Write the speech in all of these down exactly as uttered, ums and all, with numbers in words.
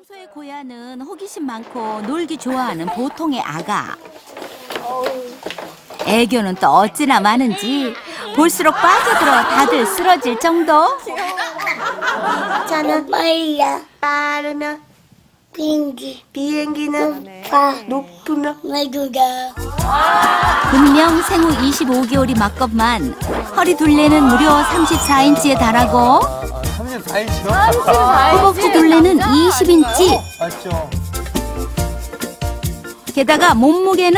평소에 고야는 호기심 많고 놀기 좋아하는 보통의 아가. 애교는 또 어찌나 많은지 볼수록 빠져들어 다들 쓰러질 정도. 저는 빨라. 빠르면 비행기. 비행기는 가. 높으면 말도가. 분명 생후 이십오 개월이 맞건만 허리 둘레는 무려 삼십사 인치에 달하고 삼십사 인치요? 허벅지 둘레는 이십 인치. 맞죠. 게다가 몸무게는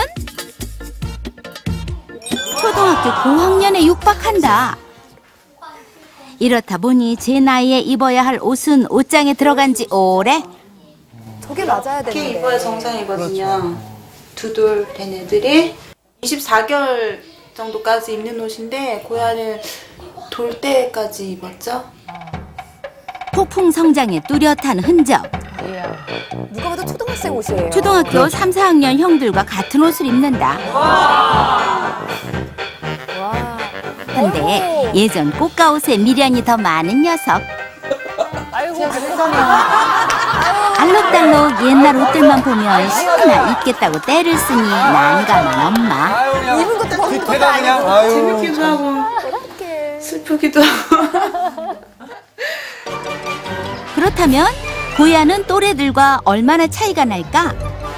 초등학교 고학년에 육박한다. 이렇다 보니 제 나이에 입어야 할 옷은 옷장에 들어간 지 오래. 저게 맞아야 이렇게 되는데. 입어야 정상이거든요. 두 돌 된 애들이 이십사 개월 정도까지 입는 옷인데 고야는 돌 때까지 입었죠. 폭풍 성장의 뚜렷한 흔적. 누가 봐도 초등학생 옷이에요. 초등학교 삼, 사 학년 형들과 같은 옷을 입는다. 와. 근데 예전 꽃가옷에 미련이 더 많은 녀석. 아이고, 알록달록 옛날 옷들만 보면 신나 입겠다고 때를 쓰니 난감한 엄마. 아유, 그냥 입은 것도 벗은 것도 밑에다 그냥 아유. 재밌기도 하고 슬프기도 하고. 그렇다면 고야는 또래들과 얼마나 차이가 날까?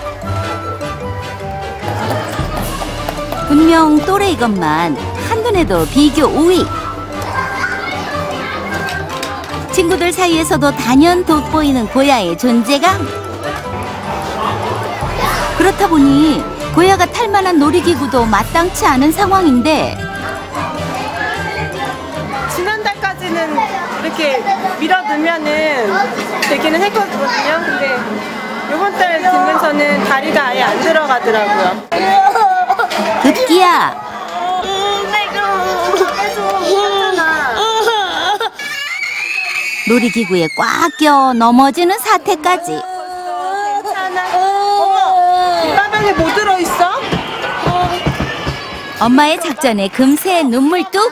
분명 또래이건만 한눈에도 비교 우위. 친구들 사이에서도 단연 돋보이는 고야의 존재감. 그렇다 보니 고야가 탈 만한 놀이기구도 마땅치 않은 상황인데 지난달까지는 이렇게 밀어넣으면은 되기는 했거든요. 근데 이번 달 들면서는 다리가 아예 안 들어가더라고요. 급기야 놀이기구에 꽉 껴 넘어지는 사태까지. 괜찮아. 어머, 이 가방에 뭐 들어있어? 엄마의 작전에 금세 눈물 뚝.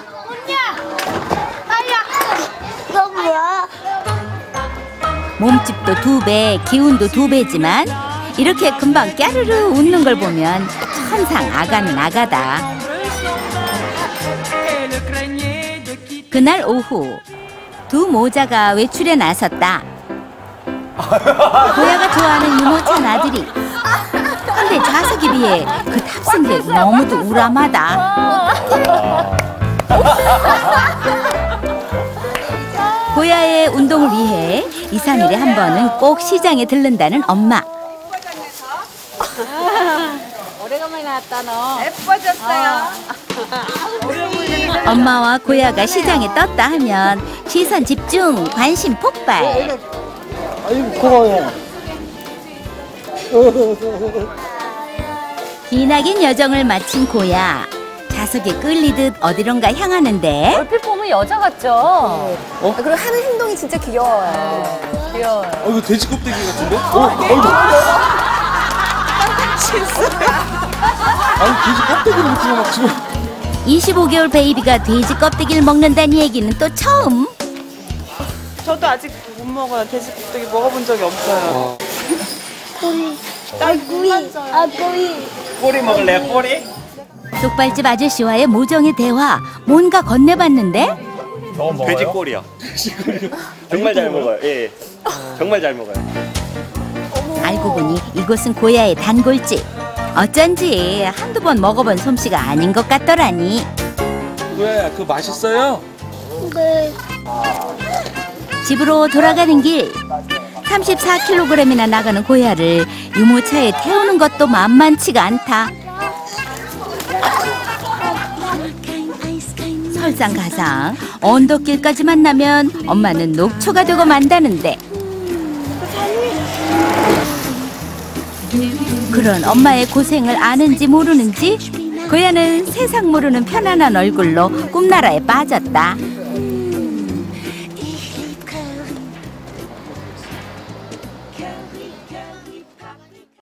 이거 뭐야? 몸집도 두 배, 기운도 두 배지만 이렇게 금방 까르르 웃는 걸 보면 천상 아가는 아가다. 그날 오후 두 모자가 외출에 나섰다. 고야가 좋아하는 유모차 나들이. 근데 좌석에 비해 그 탑승객 너무도 우람하다. 고야의 운동을 위해 이, 삼 일에 한 번은 꼭 시장에 들른다는 엄마. 오래간만에 나왔다, 너. 예뻐졌어요. 엄마와 고야가 시장에 떴다 하면 시선 집중, 관심 폭발. 아이고, 고마워요. 기나긴 여정을 마친 고야. 좌석에 끌리듯 어디론가 향하는데 얼핏 보면 여자 같죠? 어? 그리고 하는 행동이 진짜 귀여워요. 귀여워요. 어, 이거 돼지 껍데기 같은데? 어, 아이고. 아니, 돼지 껍데기를 묻히고 막 지금. 이십오 개월 베이비가 돼지 껍데기를 먹는다는 얘기는 또 처음. 저도 아직 못 먹어요. 돼지 껍데기 먹어본 적이 없어요. 꼬리. 아, 꼬리. 꼬리 먹을래, 꼬리? 족발집 아저씨와의 모정의 대화. 뭔가 건네봤는데 돼지 꼬리요. 정말 잘 먹어요. 예, 예. 정말 잘 먹어요. 알고 보니 이곳은 고야의 단골집. 어쩐지 한두 번 먹어본 솜씨가 아닌 것 같더라니. 왜? 그거 맛있어요? 네. 집으로 돌아가는 길. 삼십사 킬로그램이나 나가는 고야를 유모차에 태우는 것도 만만치가 않다. 설상가상 언덕길까지 만나면 엄마는 녹초가 되고 만다는데 그런 엄마의 고생을 아는지 모르는지 고야는 세상 모르는 편안한 얼굴로 꿈나라에 빠졌다.